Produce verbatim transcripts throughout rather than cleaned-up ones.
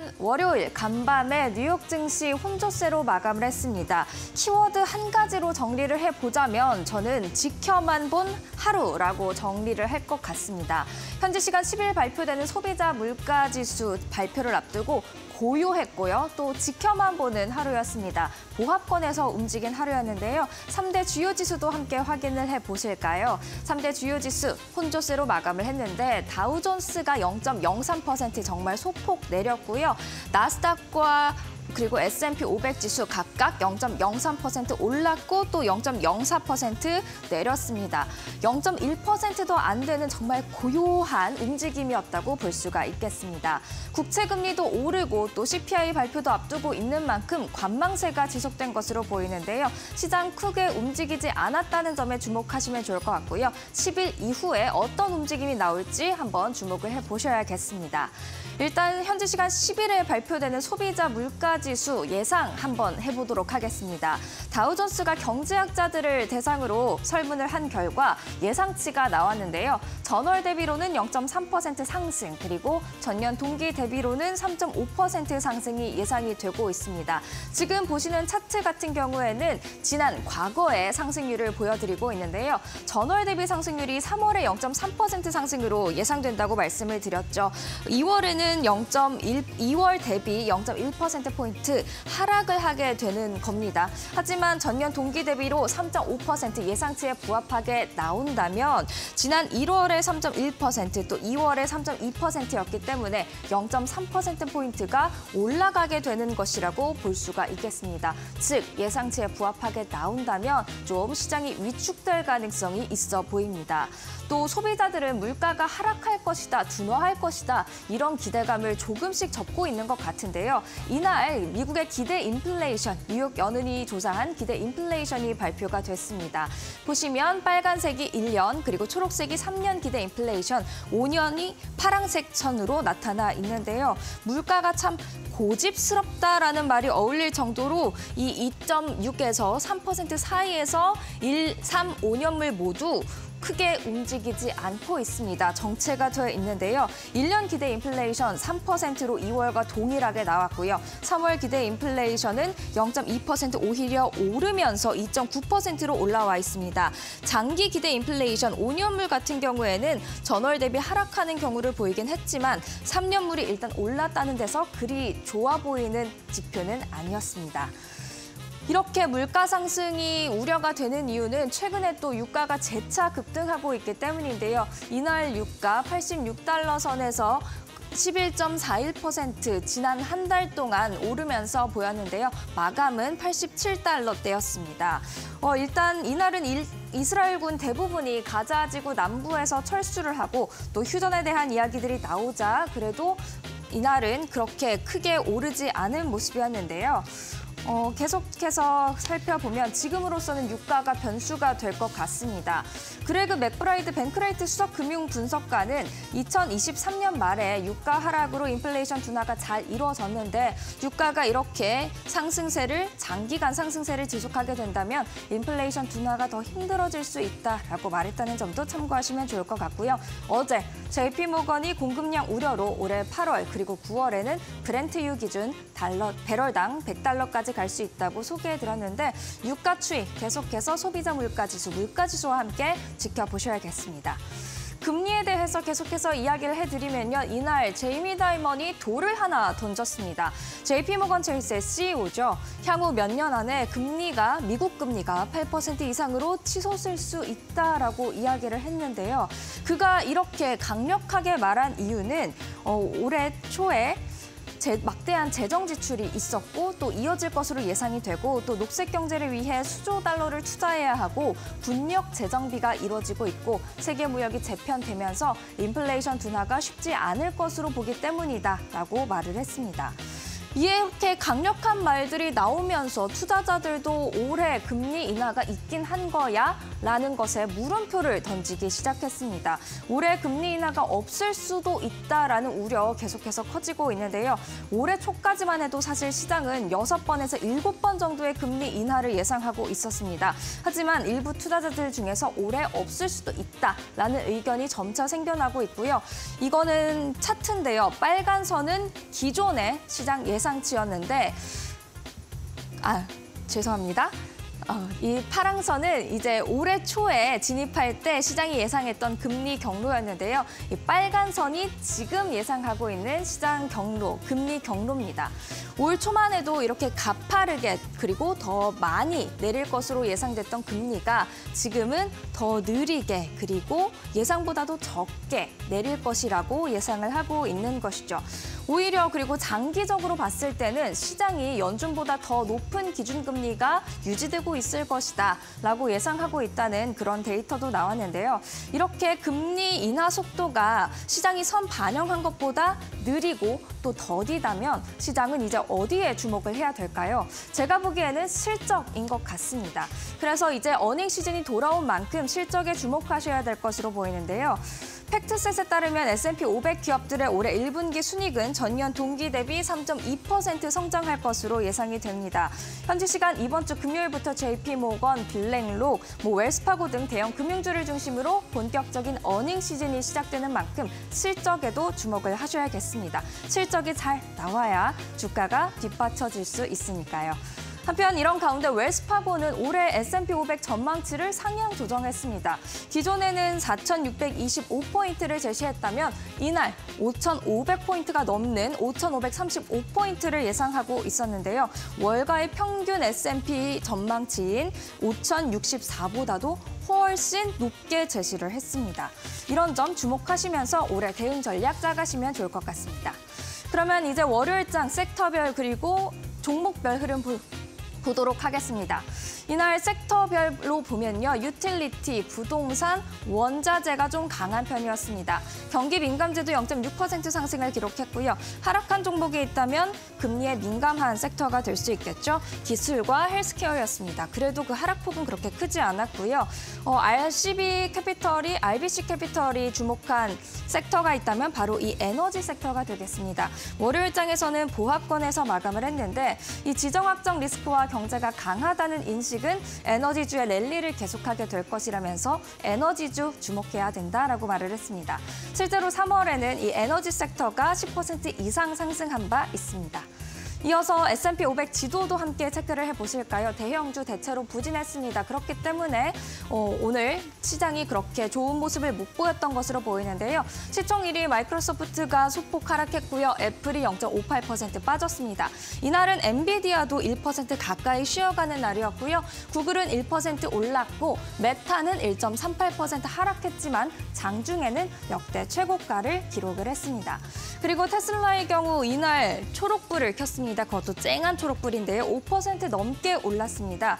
지난 월요일 간밤에 뉴욕 증시 혼조세로 마감을 했습니다. 키워드 한 가지로 정리를 해보자면 저는 지켜만 본 하루라고 정리를 할 것 같습니다. 현지 시간 십 일 발표되는 소비자 물가지수 발표를 앞두고 고요했고요. 또 지켜만 보는 하루였습니다. 보합권에서 움직인 하루였는데요. 삼 대 주요 지수도 함께 확인을 해보실까요? 삼 대 주요 지수 혼조세로 마감을 했는데 다우존스가 영 점 영삼 퍼센트 정말 소폭 내렸고요. 나스닥과 그리고 에스 앤 피 오백 지수 각각 영 점 영삼 퍼센트 올랐고 또 영 점 영사 퍼센트 내렸습니다. 영 점 일 퍼센트도 안 되는 정말 고요한 움직임이었다고 볼 수가 있겠습니다. 국채금리도 오르고 또 씨 피 아이 발표도 앞두고 있는 만큼 관망세가 지속된 것으로 보이는데요. 시장 크게 움직이지 않았다는 점에 주목하시면 좋을 것 같고요. 십 일 이후에 어떤 움직임이 나올지 한번 주목을 해보셔야겠습니다. 일단 현지 시간 십 일에 발표되는 소비자 물가지수 예상 한번 해보도록 하겠습니다. 다우존스가 경제학자들을 대상으로 설문을 한 결과 예상치가 나왔는데요. 전월 대비로는 영 점 삼 퍼센트 상승, 그리고 전년 동기 대비로는 삼 점 오 퍼센트 상승이 예상이 되고 있습니다. 지금 보시는 차트 같은 경우에는 지난 과거의 상승률을 보여드리고 있는데요. 전월 대비 상승률이 삼월에 영 점 삼 퍼센트 상승으로 예상된다고 말씀을 드렸죠. 이월에는 영 점 일, 이월 대비 영 점 일 퍼센트 포인트 하락을 하게 되는 겁니다. 하지만 전년 동기 대비로 삼 점 오 퍼센트 예상치에 부합하게 나온다면 지난 일월에 삼 점 일 퍼센트 또 이월에 삼 점 이 퍼센트였기 때문에 영 점 삼 퍼센트 포인트가 올라가게 되는 것이라고 볼 수가 있겠습니다. 즉 예상치에 부합하게 나온다면 좀 시장이 위축될 가능성이 있어 보입니다. 또 소비자들은 물가가 하락할 것이다, 둔화할 것이다 이런 기대감을 조금씩 접고 있는 것 같은데요. 이날 미국의 기대 인플레이션, 뉴욕 연은이 조사한 기대 인플레이션이 발표가 됐습니다. 보시면 빨간색이 일 년, 그리고 초록색이 삼 년 기대 인플레이션, 오 년이 파란색 선으로 나타나 있는데요. 물가가 참 고집스럽다라는 말이 어울릴 정도로 이 이 점 육에서 삼 퍼센트 사이에서 일, 삼, 오 년물 모두 크게 움직이지 않고 있습니다. 정체가 되어 있는데요. 일 년 기대 인플레이션 삼 퍼센트로 이월과 동일하게 나왔고요. 삼월 기대 인플레이션은 영 점 이 퍼센트 오히려 오르면서 이 점 구 퍼센트로 올라와 있습니다. 장기 기대 인플레이션 오 년물 같은 경우에는 전월 대비 하락하는 경우를 보이긴 했지만 삼 년물이 일단 올랐다는 데서 그리 좋아 보이는 지표는 아니었습니다. 이렇게 물가 상승이 우려가 되는 이유는 최근에 또 유가가 재차 급등하고 있기 때문인데요. 이날 유가 팔십육 달러 선에서 십일 점 사일 퍼센트 지난 한 달 동안 오르면서 보였는데요. 마감은 팔십칠 달러대였습니다. 어, 일단 이날은 일, 이스라엘군 대부분이 가자 지구 남부에서 철수를 하고 또 휴전에 대한 이야기들이 나오자 그래도 이날은 그렇게 크게 오르지 않은 모습이었는데요. 어, 계속해서 살펴보면 지금으로서는 유가가 변수가 될 것 같습니다. 그레그 맥브라이드 뱅크레이트 수석 금융 분석가는 이천이십삼 년 말에 유가 하락으로 인플레이션 둔화가 잘 이루어졌는데 유가가 이렇게 상승세를 장기간 상승세를 지속하게 된다면 인플레이션 둔화가 더 힘들어질 수 있다라고 말했다는 점도 참고하시면 좋을 것 같고요. 어제 제이 피 모건이 공급량 우려로 올해 팔월 그리고 구월에는 브렌트유 기준 달러, 배럴당 백 달러까지 갈 수 있다고 소개해드렸는데 유가 추이 계속해서 소비자 물가지수, 물가지수와 함께 지켜보셔야겠습니다. 금리에 대해서 계속해서 이야기를 해드리면요. 이날 제이미 다이먼이 돌을 하나 던졌습니다. 제이 피 모건 체이스의 씨 이 오죠. 향후 몇 년 안에 금리가, 미국 금리가 팔 퍼센트 이상으로 치솟을 수 있다라고 이야기를 했는데요. 그가 이렇게 강력하게 말한 이유는 어, 올해 초에 제, 막대한 재정 지출이 있었고 또 이어질 것으로 예상이 되고 또 녹색 경제를 위해 수조 달러를 투자해야 하고 군력 재정비가 이루어지고 있고 세계 무역이 재편되면서 인플레이션 둔화가 쉽지 않을 것으로 보기 때문이다라고 말을 했습니다. 이렇게 강력한 말들이 나오면서 투자자들도 올해 금리 인하가 있긴 한 거야? 라는 것에 물음표를 던지기 시작했습니다. 올해 금리 인하가 없을 수도 있다라는 우려 계속해서 커지고 있는데요. 올해 초까지만 해도 사실 시장은 여섯 번에서 일곱 번 정도의 금리 인하를 예상하고 있었습니다. 하지만 일부 투자자들 중에서 올해 없을 수도 있다라는 의견이 점차 생겨나고 있고요. 이거는 차트인데요. 빨간 선은 기존의 시장 예상치였는데, 아, 죄송합니다. 어, 이 파랑선은 이제 올해 초에 진입할 때 시장이 예상했던 금리 경로였는데요. 이 빨간 선이 지금 예상하고 있는 시장 경로, 금리 경로입니다. 올 초만 해도 이렇게 가파르게 그리고 더 많이 내릴 것으로 예상됐던 금리가 지금은 더 느리게 그리고 예상보다도 적게 내릴 것이라고 예상을 하고 있는 것이죠. 오히려 그리고 장기적으로 봤을 때는 시장이 연준보다 더 높은 기준금리가 유지되고 있을 것이다 라고 예상하고 있다는 그런 데이터도 나왔는데요. 이렇게 금리 인하 속도가 시장이 선 반영한 것보다 느리고 또 더디다면 시장은 이제 어디에 주목을 해야 될까요? 제가 보기에는 실적인 것 같습니다. 그래서 이제 어닝 시즌이 돌아온 만큼 실적에 주목하셔야 될 것으로 보이는데요. 팩트셋에 따르면 에스 앤 피 오백 기업들의 올해 일 분기 순이익은 전년 동기 대비 삼 점 이 퍼센트 성장할 것으로 예상이 됩니다. 현지 시간 이번 주 금요일부터 제이 피 모건, 블랙록, 뭐 웰스파고 등 대형 금융주를 중심으로 본격적인 어닝 시즌이 시작되는 만큼 실적에도 주목을 하셔야겠습니다. 실적이 잘 나와야 주가가 뒷받쳐질 수 있으니까요. 한편 이런 가운데 웰스파고는 올해 에스 앤 피 오백 전망치를 상향 조정했습니다. 기존에는 사천육백이십오 포인트를 제시했다면 이날 오천오백 포인트가 넘는 오천오백삼십오 포인트를 예상하고 있었는데요. 월가의 평균 에스 앤 피 전망치인 오천육십사보다도 훨씬 높게 제시를 했습니다. 이런 점 주목하시면서 올해 대응 전략 짜가시면 좋을 것 같습니다. 그러면 이제 월요일장 섹터별 그리고 종목별 흐름 보 보도록 하겠습니다. 이날 섹터별로 보면요. 유틸리티, 부동산, 원자재가 좀 강한 편이었습니다. 경기 민감지도 영 점 육 퍼센트 상승을 기록했고요. 하락한 종목이 있다면 금리에 민감한 섹터가 될 수 있겠죠. 기술과 헬스케어였습니다. 그래도 그 하락폭은 그렇게 크지 않았고요. 어, 알씨비 캐피털이, 알비씨 캐피털이 주목한 섹터가 있다면 바로 이 에너지 섹터가 되겠습니다. 월요일장에서는 보합권에서 마감을 했는데 이 지정학적 리스크와 경제가 강하다는 인식은 에너지주의 랠리를 계속하게 될 것이라면서 에너지주 주목해야 된다라고 말을 했습니다. 실제로 삼월에는 이 에너지 섹터가 십 퍼센트 이상 상승한 바 있습니다. 이어서 에스 앤 피 오백 지도도 함께 체크를 해보실까요? 대형주 대체로 부진했습니다. 그렇기 때문에 어, 오늘 시장이 그렇게 좋은 모습을 못 보였던 것으로 보이는데요. 시총 일 위 마이크로소프트가 소폭 하락했고요. 애플이 영 점 오팔 퍼센트 빠졌습니다. 이날은 엔비디아도 일 퍼센트 가까이 쉬어가는 날이었고요. 구글은 일 퍼센트 올랐고 메타는 일 점 삼팔 퍼센트 하락했지만 장중에는 역대 최고가를 기록을 했습니다. 그리고 테슬라의 경우 이날 초록불을 켰습니다. 그것도 쨍한 초록불인데요. 오 퍼센트 넘게 올랐습니다.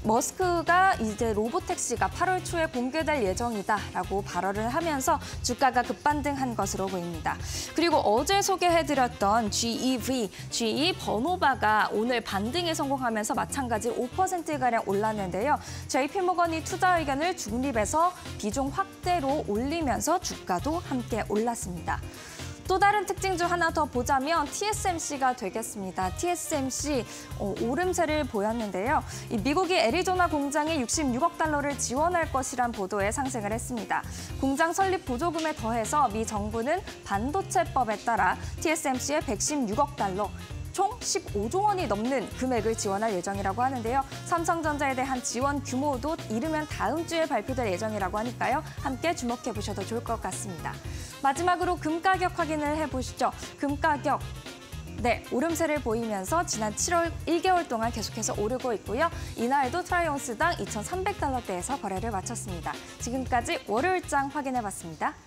머스크가 이제 로보택시가 팔월 초에 공개될 예정이다라고 발언을 하면서 주가가 급반등한 것으로 보입니다. 그리고 어제 소개해드렸던 지 이 브이, 지이 버노바가 오늘 반등에 성공하면서 마찬가지로 오 퍼센트가량 올랐는데요. 제이 피 모건이 투자 의견을 중립에서 비중 확대로 올리면서 주가도 함께 올랐습니다. 또 다른 특징 중 하나 더 보자면 티 에스 엠 씨가 되겠습니다. 티 에스 엠 씨 어, 오름세를 보였는데요. 이 미국이 애리조나 공장에 육십육억 달러를 지원할 것이란 보도에 상승을 했습니다. 공장 설립 보조금에 더해서 미 정부는 반도체법에 따라 티 에스 엠 씨에 백십육억 달러, 총 십오조 원이 넘는 금액을 지원할 예정이라고 하는데요. 삼성전자에 대한 지원 규모도 이르면 다음 주에 발표될 예정이라고 하니까요. 함께 주목해 보셔도 좋을 것 같습니다. 마지막으로 금 가격 확인을 해보시죠. 금 가격. 네, 오름세를 보이면서 지난 칠월 일 개월 동안 계속해서 오르고 있고요. 이날도 트라이온스당 이천삼백 달러대에서 거래를 마쳤습니다. 지금까지 월요일장 확인해봤습니다.